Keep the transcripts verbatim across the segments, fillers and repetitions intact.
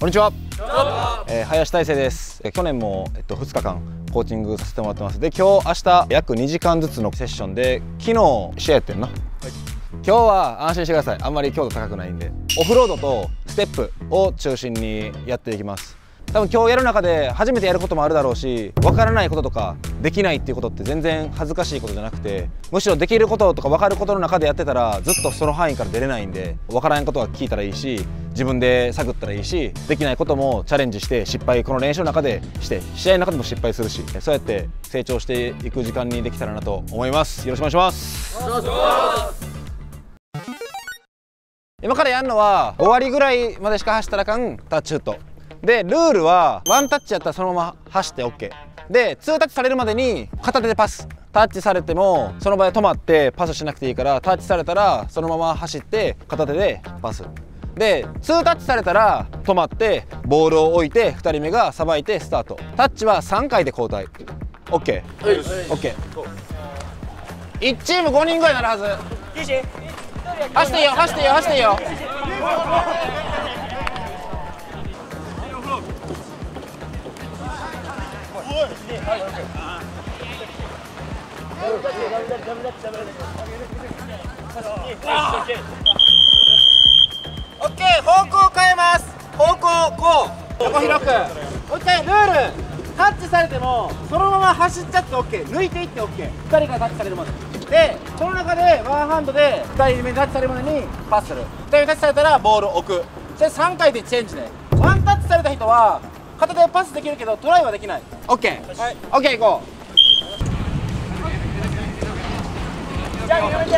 こんにちは。えー、林大成です。えー、去年も、えっと、ふつかかんコーチングさせてもらってます。で、今日明日約にじかんずつのセッションで、昨日試合やってんな。はい、今日は安心してください。あんまり強度高くないんで、オフロードとステップを中心にやっていきます。多分今日やる中で初めてやることもあるだろうし、分からないこととかできないっていうことって全然恥ずかしいことじゃなくて、むしろできることとか分かることの中でやってたらずっとその範囲から出れないんで、分からないことは聞いたらいいし、自分で探ったらいいし、できないこともチャレンジして失敗、この練習の中でして試合の中でも失敗するし、そうやって成長していく時間にできたらなと思います。よろしくお願いします。今からやるのは終わりぐらいまでしか走ったらあかんタッチフットで、ルールはワンタッチやったらそのまま走って オーケー で、ツータッチされるまでに片手でパス。タッチされてもその場で止まってパスしなくていいから、タッチされたらそのまま走って片手でパスで、ツータッチされたら止まってボールを置いてふたりめがさばいてスタート。タッチはさんかいで交代。 オーケー オーケー。いちチームごにんぐらいなるはず。走っていいよ、走っていいよ、走っていいよ。オッケー、方向変えます。方向こう、横広く。もう一回ルール、タッチされてもそのまま走っちゃって オーケー、抜いていって オーケー。ふたりからタッチされるまでで、その中でワンハンドでふたりめにタッチされるまでにパスする。ふたりめタッチされたらボールを置く。でさんかいでチェンジね。ワンタッチされた人は片手でパスできるけどトライはできない。 オーケー、はい、オーケー、行こう。じゃあやめて。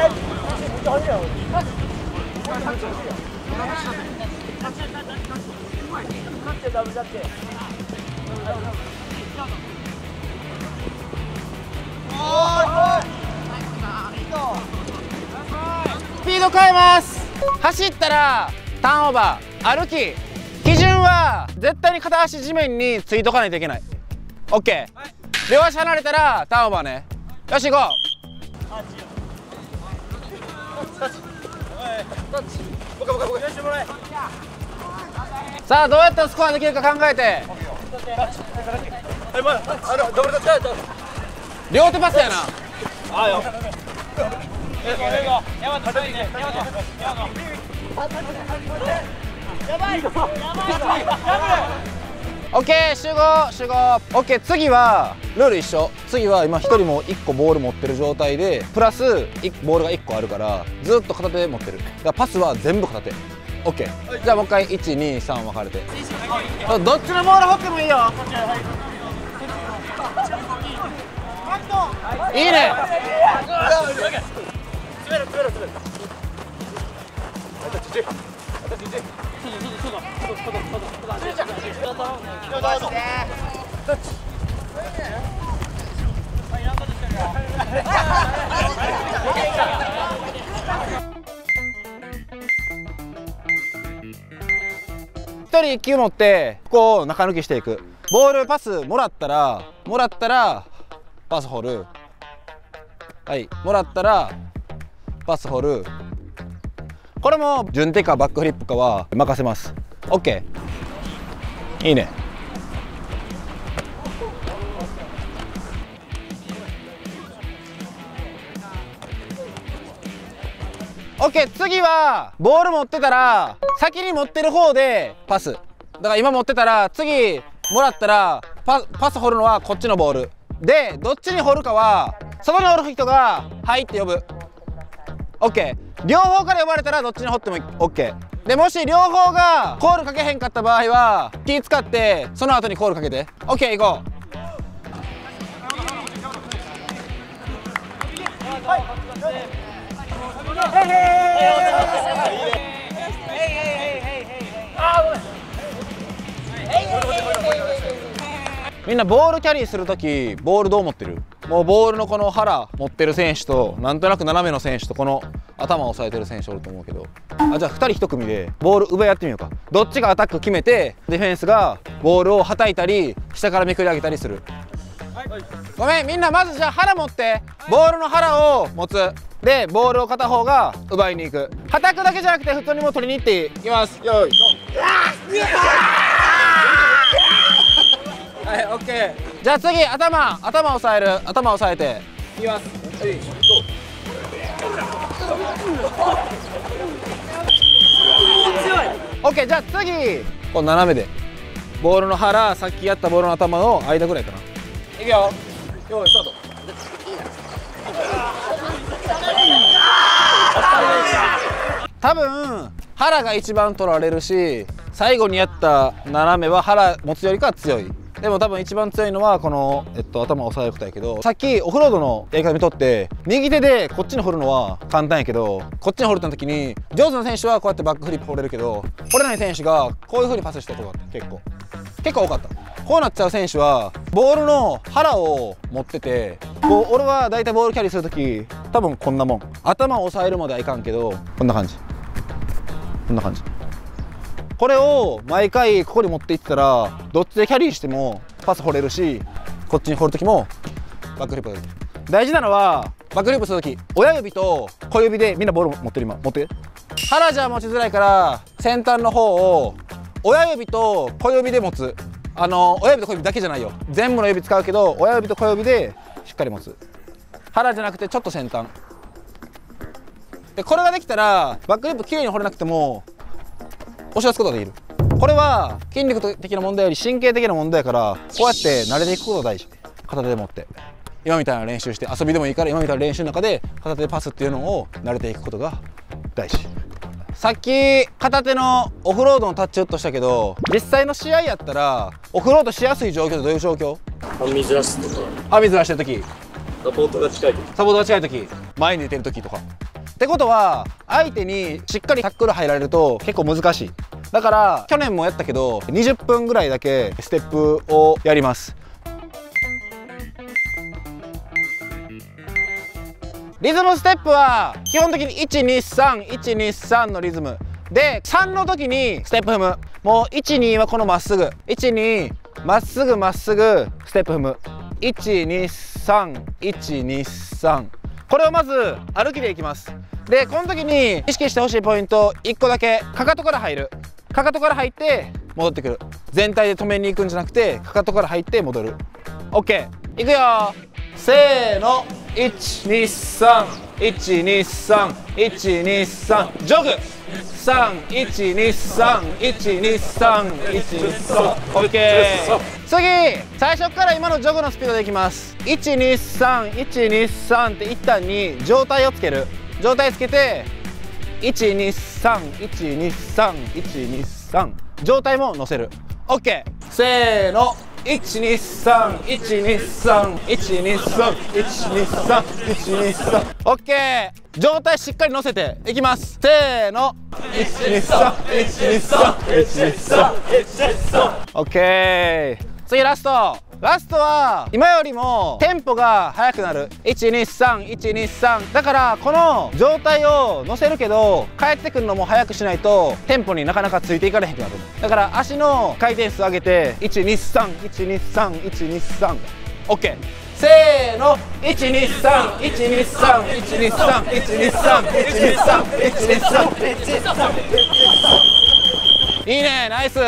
スピード変えます。走ったらターンオーバー、歩き。基準は絶対に片足地面についとかないといけない。 オーケー、両足離れたらターンオーバーね。よし行こう。さあどうやったらスコアできるか考えて。両手パスやな。オッケー、集合集合。オッケー、次はルール一緒。次は今ひとりもいっこボール持ってる状態で、プラスボールがいっこあるからずっと片手で持ってる。だからパスは全部片手。オッケー、じゃあもう一回いちにさん分かれて、どっちのボール掘ってもいいよ。いいね。ひとりいっきゅう持ってここを中抜きしていく。ボールパスもらったらもらったらパス掘る。はい、もらったらパス掘る。これも順手かバックフリップかは任せます。 オーケー、いいね。オッケー、次はボール持ってたら先に持ってる方でパス。だから今持ってたら次もらったら パ, パス掘るのはこっちのボールで、どっちに掘るかはそこに掘る人が「はい」って呼ぶ。 オーケー、両方から呼ばれたらどっちに掘っても オーケー で、もし両方がコールかけへんかった場合は気使ってその後にコールかけて。 オーケー、行こう。みんなボールキャリーするときボールどう持ってる？もうボールのこの腹持ってる選手と、なんとなく斜めの選手と、この頭を押さえてる選手おると思うけど、あ、じゃあふたりいち組でボール上やってみようか。どっちがアタック決めてディフェンスがボールをはたいたり下からめくり上げたりする。ごめん、みんなまずじゃあ腹持って、ボールの腹を持つ。でボールを片方が奪いに行く。はたくだけじゃなくて普通にもう取りに行っていい。いきます。よい。 はい、オッケー。じゃあ次、頭頭押さえる。頭押さえていきます。はい、オッケー。じゃあ次、こう斜めでボールの腹、さっきやったボールの頭の間ぐらいかな。いくよ。よいスタート。多分腹が一番取られるし、最後にやった斜めは腹持つよりかは強い。でも多分一番強いのはこの、えっと、頭を押さえることやけど、さっきオフロードのやり方見とって右手でこっちに掘るのは簡単やけど、こっちに掘るって時に上手な選手はこうやってバックフリップ掘れるけど、掘れない選手がこういう風にパスしてることがあって結構結構多かった。こうなっちゃう選手はボールの腹を持ってて、こう俺は大体ボールキャリーする時多分こんなもん。頭を押さえるまではいかんけど、こんな感じこんな感じ。これを毎回ここに持っていったらどっちでキャリーしてもパス掘れるし、こっちに掘る時もバックフリップができる。大事なのはバックフリップする時、親指と小指でみんなボール持ってる。今持って。腹じゃ持ちづらいから先端の方を親指と小指で持つ。あの親指と小指だけじゃないよ、全部の指使うけど親指と小指でしっかり持つ。腹じゃなくてちょっと先端で、これができたらバックフリップきれいに掘れなくても押し出すことができる。これは筋力的な問題より神経的な問題やから、こうやって慣れていくことが大事。片手で持って今みたいな練習して、遊びでもいいから今みたいな練習の中で片手でパスっていうのを慣れていくことが大事。さっき片手のオフロードのタッチウッドしたけど、実際の試合やったらオフロードしやすい状況ってどういう状況？ 網ずらすとか、 網ずらしてる時、 サポートが近い時、 サポートが近い時、前に出てる時とかってことは、相手にしっかりタックル入られると結構難しい。だから去年もやったけどにじゅっぷんぐらいだけステップをやります。リズムステップは基本的にいちにさんいちにさんのリズムで、さんの時にステップ踏む。もういちにはこのまっすぐ、いちにまっすぐまっすぐステップ踏む。いちにさんいちにさん、これをまず歩きでいきます。でこの時に意識してほしいポイントいっこだけ。かかとから入る。かかとから入って戻ってくる。全体で止めに行くんじゃなくてかかとから入って戻る。 OK いくよ。せーの、いちにさんいちにさんいちにさん、ジョグさんいちにさんいちにさんいちにさん。 OK。 次最初から今のジョグのスピードでいきます。いちにさんいちにさんって一旦に状態をつける。状態つけていちにさんいちにさんいちにさん、状態も乗せる。 OK。 せーの、いちにさんいちにさんいちにさんいちにさんいちにさん。 OK。 状態しっかり乗せていきます。せーの、いちにさんいちにさんいちにさんいちにさん。 OK。 次ラスト。ラストは今よりもテンポが速くなる。いちにさんいちにさんだから、この状態を乗せるけど帰ってくるのも速くしないとテンポになかなかついていかれへんくなる。だから足の回転数上げていちにさんいちにさんいちにさん。 OK。 せーの、いちにさんいちにさんいちにさんいちにさんいちにさんいちにさん。いいね、ナイス。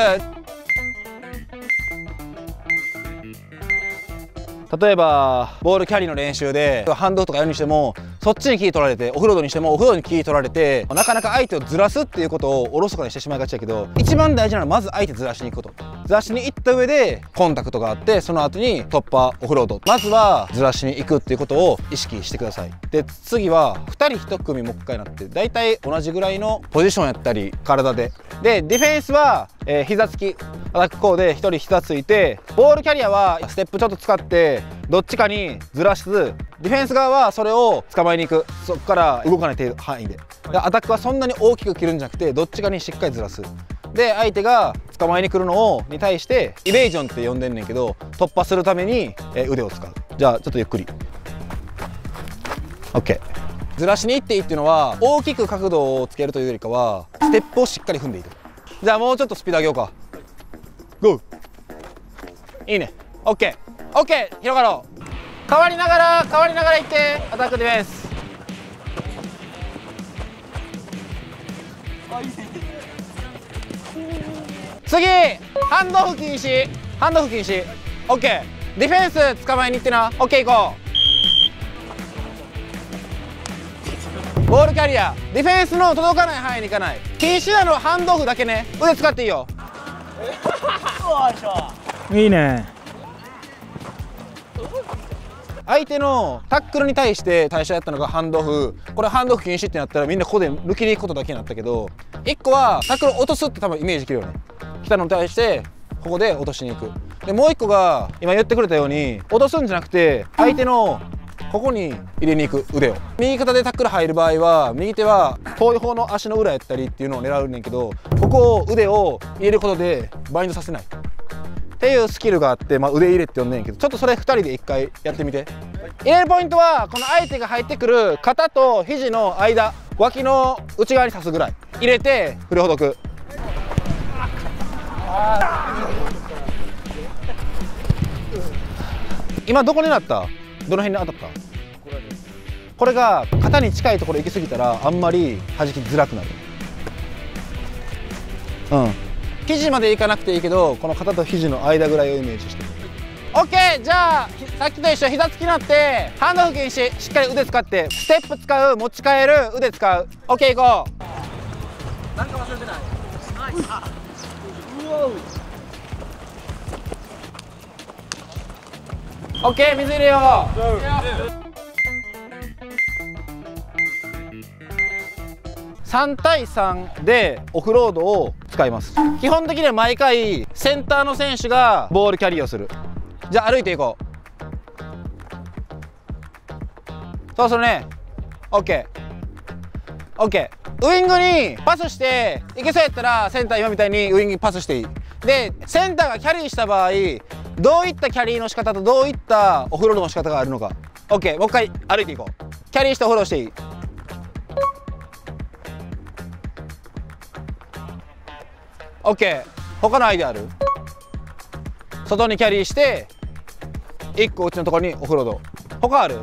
例えばボールキャリーの練習でハンドとかやるにしても、そっちにキー取られて、オフロードにしてもオフロードにキー取られて、なかなか相手をずらすっていうことをおろそかにしてしまいがちだけど、一番大事なのはまず相手ずらしに行くこと。ずらしに行った上でコンタクトがあって、その後に突破、オフロード、まずはずらしに行くっていうことを意識してください。で次はふたりひと組もう一回なって、だいたい同じぐらいのポジションやったり体で。でディフェンスは、えー、膝つきアタックこうでひとり膝ついて、ボールキャリアはステップちょっと使ってどっちかにずらしつつ、ディフェンス側はそれを捕まえに行く。そこから動かない程度範囲で。でアタックはそんなに大きく切るんじゃなくて、どっちかにしっかりずらす。で相手が捕まえに来るのをに対してイベージョンって呼んでんねんけど、突破するために、えー、腕を使う。じゃあちょっとゆっくり OK。 ずらしに行っていいっていうのは大きく角度をつけるというよりかは、ステップをしっかり踏んでいく。じゃあもうちょっとスピード上げようか。ゴー。いいね。 OK OK。 広がろう。変わりながら変わりながらいって、アタックディフェンス。次ハンドオフ禁止。ハンドオフ禁止。 オッケー。ディフェンス捕まえに行ってな。オッケー行こう。ボールキャリアディフェンスの届かない範囲に行かない。禁止なのはハンドオフだけね。腕使っていいよ。 いいね。 相手のタックルに対して対象やったのがハンドオフ。これハンドオフ禁止ってなったらみんなここで抜きに行くことだけになったけど、いっこはタックルを落とすって多分イメージできるよね。来たのに対してここで落としに行く。でもういっこが今言ってくれたように落とすんじゃなくて相手のここに入れに行く腕を。右肩でタックル入る場合は右手は遠い方の足の裏やったりっていうのを狙うねんけど、ここを腕を入れることでバインドさせないっていうスキルがあって、まあ、腕入れって呼んでんけど、ちょっとそれふたりでいっかいやってみて。入れるポイントはこの相手が入ってくる肩と肘の間、脇の内側に刺すぐらい入れて振りほどく。今どこになった？どの辺に当たった？これが肩に近いところ行き過ぎたらあんまり弾きづらくなる。うん、肘までいかなくていいけどこの肩と肘の間ぐらいをイメージして。 OK。 じゃあさっきと一緒、膝つきになってハンドオフ禁止。しっかり腕使ってステップ使う、持ち替える、腕使う。 OK 行こう。なんか忘れてない。オッケー、水入れよう。さんたいさんでオフロードを使います。基本的には毎回センターの選手がボールキャリーをする。じゃあ歩いていこう。そうするね。オッケーオッケー。ウイングにパスしていけそうやったらセンター今みたいにウイングにパスしていい。でセンターがキャリーした場合どういったキャリーの仕方とどういったオフロードの仕方があるのか。 OK。 もう一回歩いていこう。キャリーしてオフロードしていい。 OK。 他のアイデアある？外にキャリーしていっこうちのところにオフロード。他ある？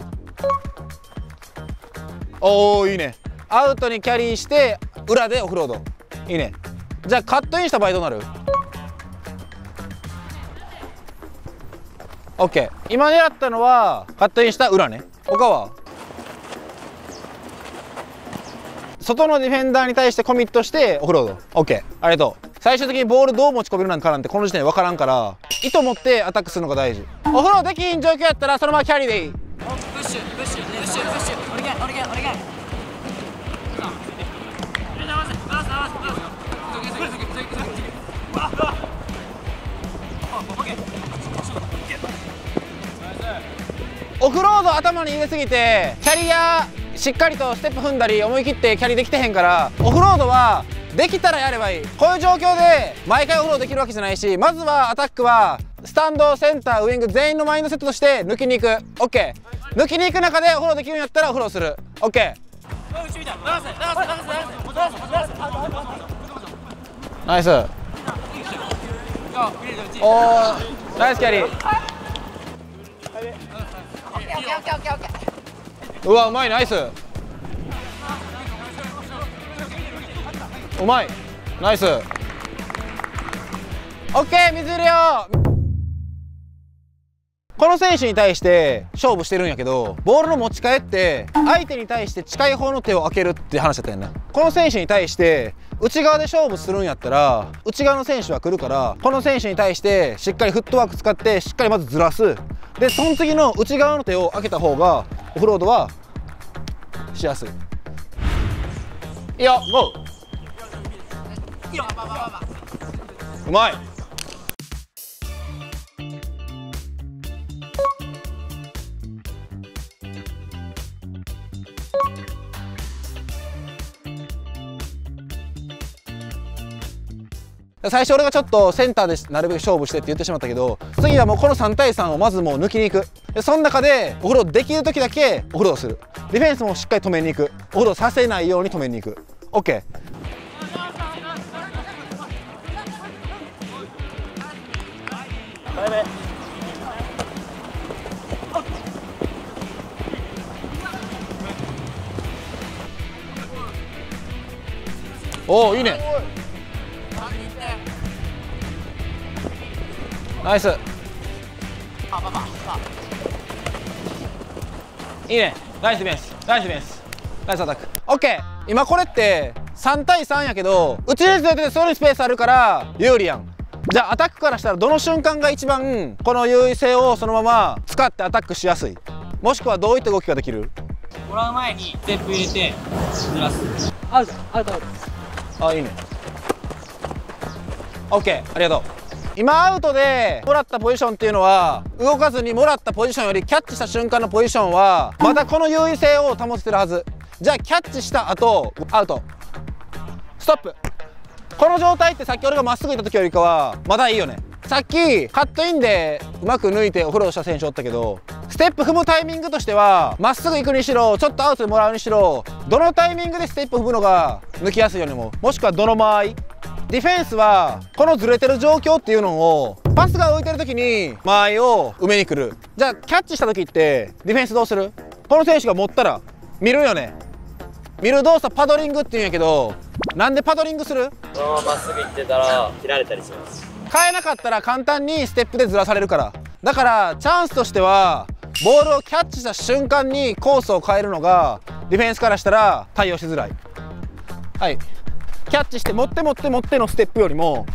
おおいいね。アウトにキャリーして裏でオフロード。いいね。じゃあカットインした場合どうなる？ OK。 今狙ったのはカットインした裏ね。他は外のディフェンダーに対してコミットしてオフロード。 OK。 ありがとう。最終的にボールどう持ち込めるなんかなんてこの時点で分からんから意図持ってアタックするのが大事。オフロードできん状況やったらそのままキャリーでいい。プッシュプッシュプッシュプッシュ。お願いお願いお願い。オフロード頭に入れすぎてキャリアしっかりとステップ踏んだり思い切ってキャリーできてへんから、オフロードはできたらやればいい。こういう状況で毎回オフロードできるわけじゃないし、まずはアタックはスタンド、センター、ウイング全員のマインドセットとして抜きに行く。 OK。 抜きに行く中でオフロードできるんやったらオフローする。 OK。 ナイス。おーナイスキャリー。うわうまい。ナイス。うまい。ナイス。オッケー、水入れよう。この選手に対して勝負してるんやけど、ボールの持ち替えって相手に対して近い方の手を開けるって話だったよね。この選手に対して内側で勝負するんやったら内側の選手は来るから、この選手に対してしっかりフットワーク使ってしっかりまずずらす。でその次の内側の手を開けた方がオフロードはしやすい。いいよ、ゴー。うまい。最初俺がちょっとセンターでなるべく勝負してって言ってしまったけど、次はもうこのさんたいさんをまずもう抜きに行く。でその中でオフロードできる時だけオフロードする。ディフェンスもしっかり止めに行く。オフロードさせないように止めに行く。 OK。 おおいいね。ナイス。 いいね、ナイスディフェンス、ナイスディフェンス、ナイスアタック。オッケー。今これってさんたいさんやけど、打ち出ててそれにスペースあるから有利やん。じゃあアタックからしたらどの瞬間が一番この優位性をそのまま使ってアタックしやすい、もしくはどういった動きができる？ もらう前にステップ入れてずらす。アウトアウトアウト。 あ、いいね。オッケー、ありがとう。今アウトでもらったポジションっていうのは、動かずにもらったポジションよりキャッチした瞬間のポジションはまだこの優位性を保ててるはず。じゃあキャッチした後アウト、ストップ。この状態ってさっき俺がまっすぐ行った時よりかはまだいいよね。さっきカットインでうまく抜いてオフロードした選手おったけど、ステップ踏むタイミングとしてはまっすぐ行くにしろちょっとアウトでもらうにしろ、どのタイミングでステップ踏むのが抜きやすいようにも、もしくはどの間合い。ディフェンスはこのずれてる状況っていうのを、パスが浮いてる時に間合いを埋めに来る。じゃあキャッチした時ってディフェンスどうする？この選手が持ったら見るよね。見る動作パドリングって言うんやけど、なんでパドリングする？ そのまままっすぐ行ってたら切られたりします。 変えなかったら簡単にステップでずらされるから。だからチャンスとしてはボールをキャッチした瞬間にコースを変えるのがディフェンスからしたら対応しづらい。はい、キャッチして持って持って持ってのステップよりも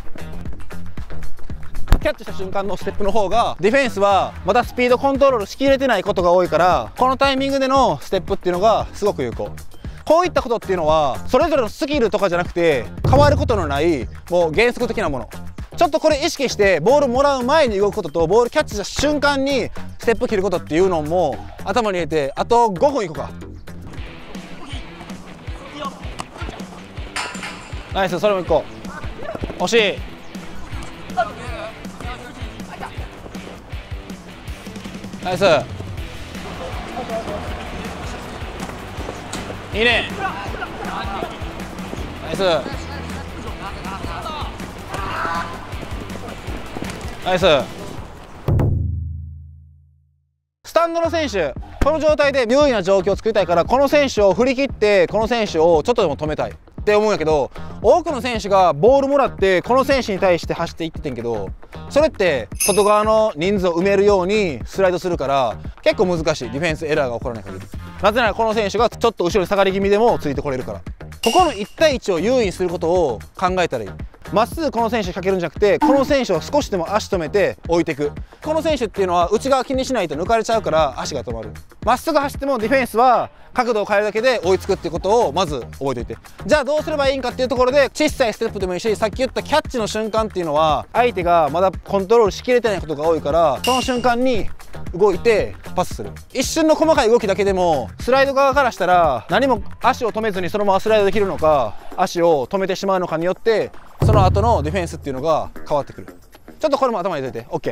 キャッチした瞬間のステップの方がディフェンスはまだスピードコントロールしきれてないことが多いから、このタイミングでのステップっていうのがすごく有効。こういったことっていうのはそれぞれのスキルとかじゃなくて変わることのないもう原則的なもの。ちょっとこれ意識してボールもらう前に動くこととボールキャッチした瞬間にステップ切ることっていうのも頭に入れて、あとごふんいこうか。ナイス、それもいこう。惜しい。ナイス、いいね。ナイスナイス。スタンドの選手、この状態で優位な状況を作りたいから、この選手を振り切ってこの選手をちょっとでも止めたいって思うんやけど、多くの選手がボールもらってこの選手に対して走っていっててんけど、それって外側の人数を埋めるようにスライドするから結構難しい。ディフェンスエラーが起こらない限り。なぜならこの選手がちょっと後ろに下がり気味でもついてこれるから。ここのいち対いちを優位にすることを考えたらいい。まっすぐこの選手にかけるんじゃなくて、この選手を少しでも足止めて置いていく。この選手っていうのは内側気にしないと抜かれちゃうから足が止まる。まっすぐ走ってもディフェンスは角度を変えるだけで追いつくっていうことをまず覚えておいて、じゃあどうすればいいんかっていうところで、小さいステップでもいいし、さっき言ったキャッチの瞬間っていうのは相手がまだコントロールしきれてないことが多いから、その瞬間に動いてパスする。一瞬の細かい動きだけでもスライド側からしたら何も足を止めずにそのままスライドできるのか、足を止めてしまうのかによってその後のディフェンスっていうのが変わってくる。ちょっとこれも頭に入れて OK。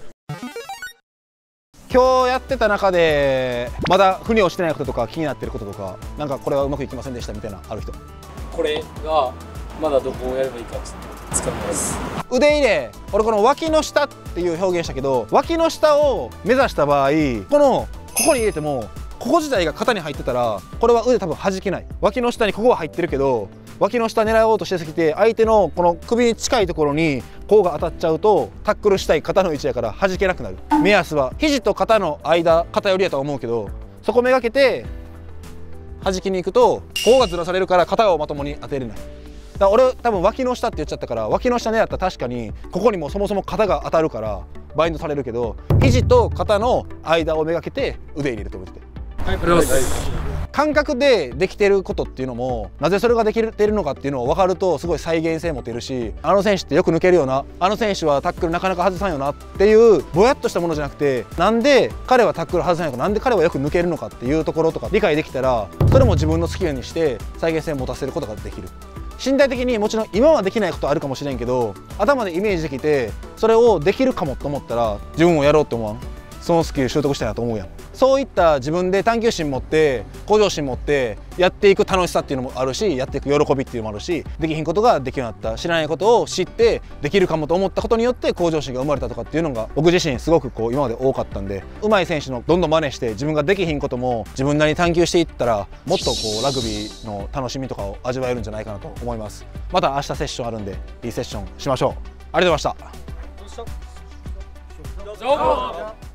今日やってた中でまだ腑に落ちてないこととか気になってることとか、なんかこれはうまくいきませんでしたみたいなある人？ これがまだどこをやればいいかつかめます。 腕入れ、俺この脇の下っていう表現したけど、脇の下を目指した場合、このここに入れてもここ自体が型に入ってたらこれは腕多分弾けない。脇の下にここは入ってるけど、脇の下狙おうとしてすぎて相手のこの首に近いところにこうが当たっちゃうとタックルしたい肩の位置やから弾けなくなる。目安は肘と肩の間、肩寄りやとは思うけど、そこめがけて弾きに行くとこうがずらされるから肩をまともに当てれない。だから俺多分脇の下って言っちゃったから、脇の下狙ったら確かにここにもそもそも肩が当たるからバインドされるけど、肘と肩の間をめがけて腕入れると思ってて、 はい、ありがとうございます。 感覚でできてることっていうのも、なぜそれができてるのかっていうのを分かるとすごい再現性持てるし、あの選手ってよく抜けるよな、あの選手はタックルなかなか外さんよなっていうぼやっとしたものじゃなくて、なんで彼はタックル外さないのか、なんで彼はよく抜けるのかっていうところとか理解できたら、それも自分のスキルにして再現性を持たせることができる。身体的にもちろん今はできないことあるかもしれんけど、頭でイメージできてそれをできるかもと思ったら自分もやろうって思わん？そのスキル習得したいなと思うやん。そういった自分で探求心持って向上心持ってやっていく楽しさっていうのもあるし、やっていく喜びっていうのもあるし、できひんことができるようになった、知らないことを知ってできるかもと思ったことによって向上心が生まれたとかっていうのが僕自身すごくこう今まで多かったんで、上手い選手のどんどん真似して自分ができひんことも自分なりに探求していったら、もっとこうラグビーの楽しみとかを味わえるんじゃないかなと思います。また明日セッションあるんでいいセッションしましょう。ありがとうございました。